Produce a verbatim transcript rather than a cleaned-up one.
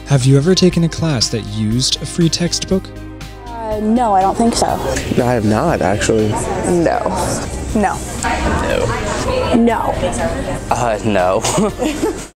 Have you ever taken a class that used a free textbook? Uh, no, I don't think so. No, I have not, actually. No. No. No. No. Uh, no.